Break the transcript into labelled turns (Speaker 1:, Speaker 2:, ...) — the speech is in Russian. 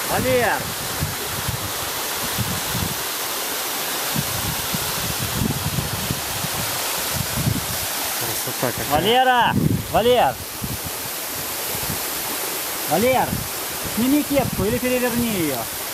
Speaker 1: Валер!
Speaker 2: Красота какая.
Speaker 1: Валера! Валер! Валер! Сними кепку или переверни ее.